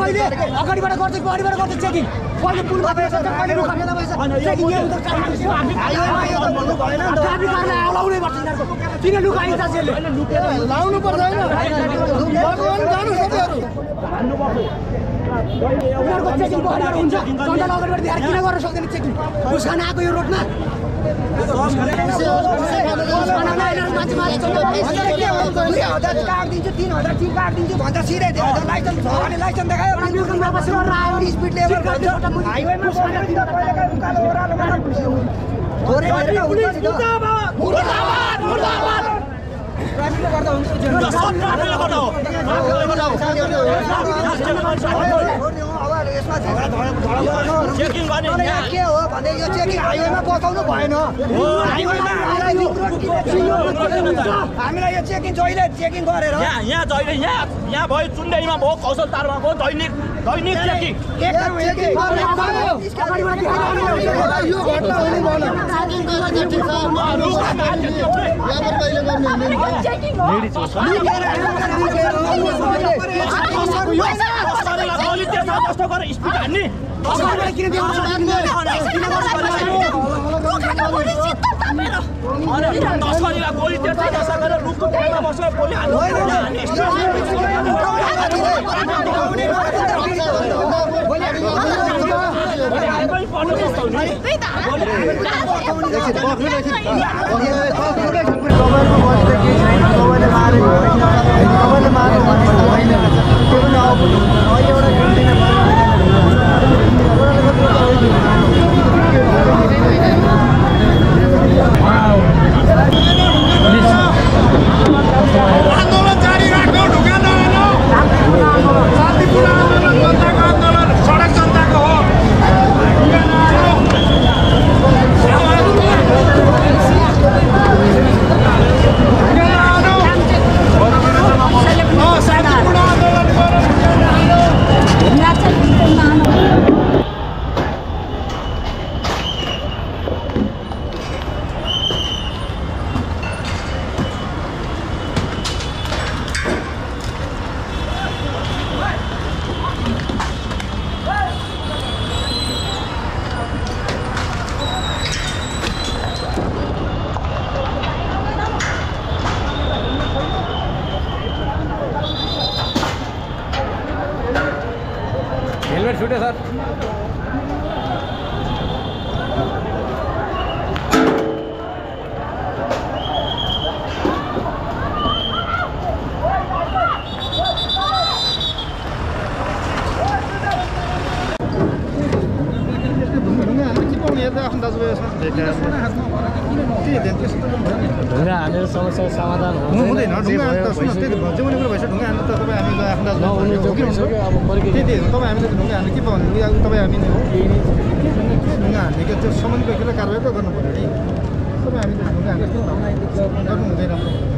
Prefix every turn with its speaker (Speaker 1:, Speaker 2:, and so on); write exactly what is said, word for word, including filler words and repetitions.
Speaker 1: पहिले अगाडिबाट गर्छ पछाडिबाट गर्छ चेकिङ पहिले पुल भएछ पहिले रुख खनेर भएछ चेकिङ यहाँ उता हाइवेमा यो त भन्नु भएन नि त ट्राफिक कारलाई अलाउनै पर्छ यिनीहरुको किन लुकाइन्छ यसले लाउनु पर्छ हैन भगवान जानु सबैहरु भन्नु पर्छ उनीहरुको चेकिङ पछाडिबाट हुन्छ जनताले अगाडिबाट दिएर किन गर्न सक्दैन चेकिङ उसखान आएको यो रोडमा काटिदिन्छु तीन हजार चिप काटिदिन्छु भन्छ सिधै लाइसेन्स छ भने लाइसेन्स देखायो स्पिड लेभल हाइवेमा उकालो ओह्रालो थोरै ट्राफिकले गर्दा हुन्छ ट्राफिकले गर्दा हो यसमा झगडा झगडा चेकिङ गर्ने के हो भने यो चेकिङ हाइवेमा बसाउनु भएन हाइवेमा हामीलाई यो चेकिङ जहिले चेकिङ गरेर
Speaker 2: यहाँ यहाँ जहिले यहाँ यहाँ भयो चुन्डेलीमा भयो कौशल तारमा भयो दैनिक दैनिक चेकिङ
Speaker 1: एक चेकिङ यो घटना हुनु भएन चेकिङ गरेर जति छ यहाँ कहिले गर्ने हुँदैन चेकिङ हो
Speaker 2: कस्तो गरेर स्पिड हान्ने
Speaker 1: किन देखाउनु
Speaker 2: तस्करीलाई गोली तेर्छ नसा गरेर रुखको ठाउँमा बसेर गोली हान्नु
Speaker 3: आन्दोलन जारी राख्नु ढुङ्गा नहाल्नु शान्तिपूर्ण आन्दोलन जनताको आन्दोलन सडक जनताको हो ढुङ्गा नहाल्नु शान्तिपूर्ण आन्दोलन
Speaker 4: हेलमेट छुट्यो सर ढुङ्गा हानेर समस्या समाधान
Speaker 3: हुँदैन ढुङ्गा हान्नु त सुन्नु त्यही जीवनको कुरा भइसक्यो ढुङ्गा हान्नु त तपाईँ हामीले आफ्नो दाजु त्यही तपाईँ हामीले ढुङ्गा हान्नु के पाउने तपाईँ हामीले हो ढुङ्गा हान्ने के त्यो समन्वयको कारवाही त गर्नु पऱ्यो नि तपाईँ हामीले ढुङ्गा हान्नु गर्नु हुँदैन